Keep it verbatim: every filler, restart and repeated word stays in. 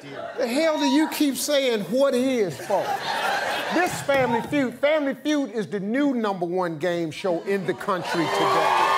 The hell do you keep saying what is for? This Family Feud, Family Feud is the new number one game show in the country today.